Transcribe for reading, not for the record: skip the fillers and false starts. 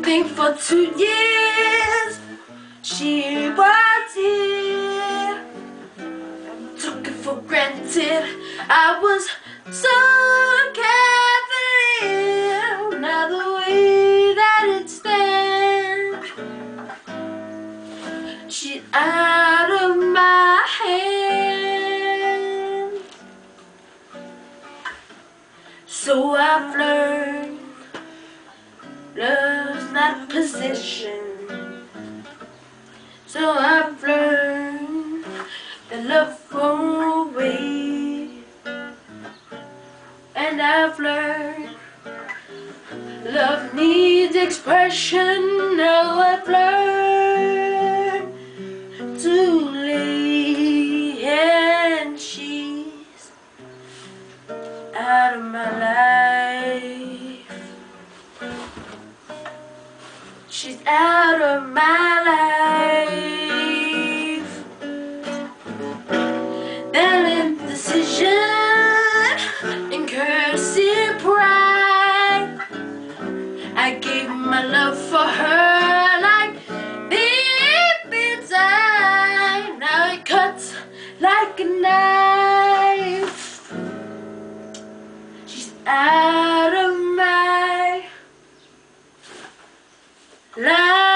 think for 2 years she was here. Took it for granted, I was so careful. Now the way that it stands, she's out of my hand. So I've learned love's not possession. So I've learned that love won't wait. And I've learned love needs expression. Now I've learned to lay, and she's out of my life. She's out of my life. That indecision and cursed pride, I gave my love for her like deep inside. Now it cuts like a knife. She's out of my life.